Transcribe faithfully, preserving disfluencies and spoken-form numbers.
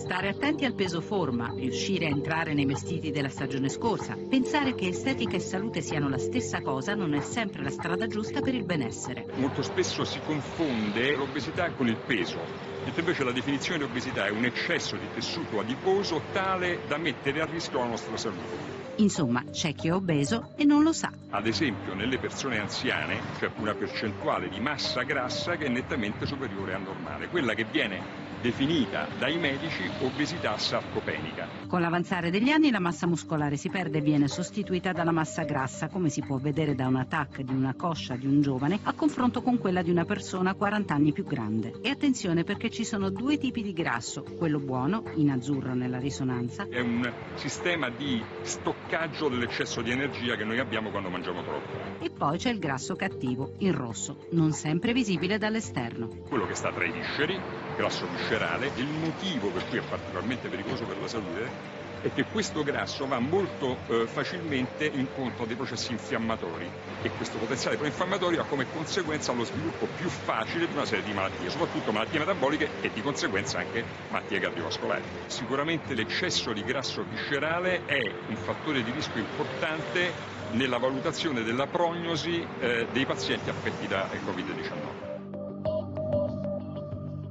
Stare attenti al peso forma, riuscire a entrare nei vestiti della stagione scorsa, pensare che estetica e salute siano la stessa cosa non è sempre la strada giusta per il benessere. Molto spesso si confonde l'obesità con il peso, mentre invece la definizione di obesità è un eccesso di tessuto adiposo tale da mettere a rischio la nostra salute. Insomma, c'è chi è obeso e non lo sa. Ad esempio, nelle persone anziane c'è una percentuale di massa grassa che è nettamente superiore al normale, quella che viene definita dai medici obesità sarcopenica. Con l'avanzare degli anni la massa muscolare si perde e viene sostituita dalla massa grassa, come si può vedere da una T A C di una coscia di un giovane a confronto con quella di una persona quaranta anni più grande. E attenzione, perché ci sono due tipi di grasso, quello buono, in azzurro nella risonanza. È un sistema di stoccaggio dell'eccesso di energia che noi abbiamo quando mangiamo troppo. E poi c'è il grasso cattivo, in rosso, non sempre visibile dall'esterno. Quello che sta tra i visceri, grasso viscerale, il motivo per cui è particolarmente pericoloso per la salute è che questo grasso va molto eh, facilmente incontro a dei processi infiammatori e questo potenziale proinfiammatorio ha come conseguenza lo sviluppo più facile di una serie di malattie, soprattutto malattie metaboliche e di conseguenza anche malattie cardiovascolari. Sicuramente l'eccesso di grasso viscerale è un fattore di rischio importante nella valutazione della prognosi eh, dei pazienti affetti da Covid diciannove.